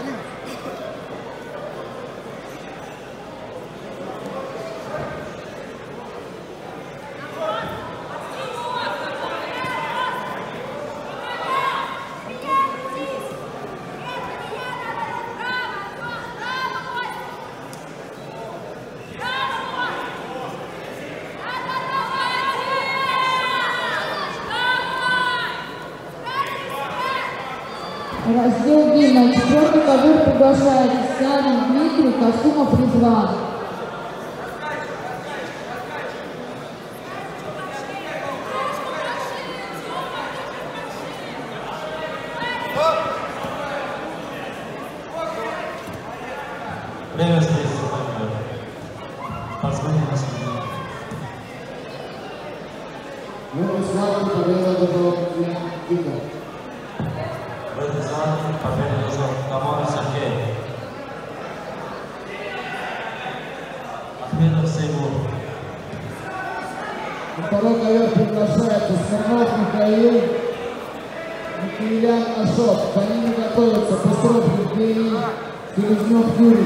Раздел Г. На четвертый ковер приглашается Сянин Дмитрий, Косумов Резван. Время здесь. Позвони на себя. Ну, слава победа до Игоря. В этой звании победу за Тамара Сергей. Ахмедов Сеймур. На второй ковер приглашается Смирнов Михаил, Михаилян Ашот. За ними готовятся Быстров Евгений, Селезнев Юрий.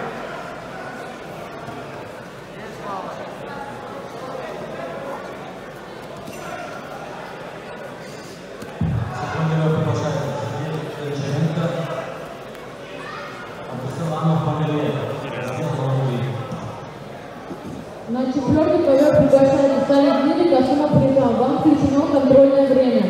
На четвертый ковер приглашается Сянин Дмитрий, Косумов Резван. Вам включено контрольное время.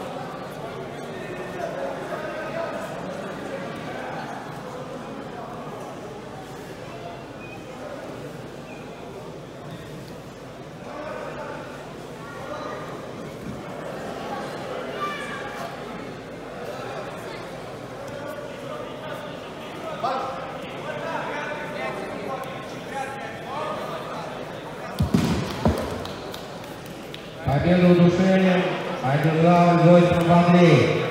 Победу удушением одержал Зойцев Андрей.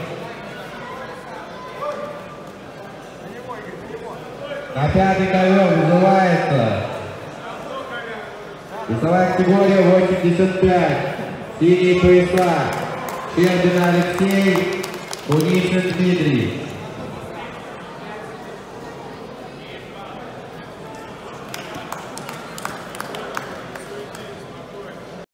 На пятый ковер вызывается весовая категория 85. Синие пояса. Щербин Алексей, Кунишин Дмитрий.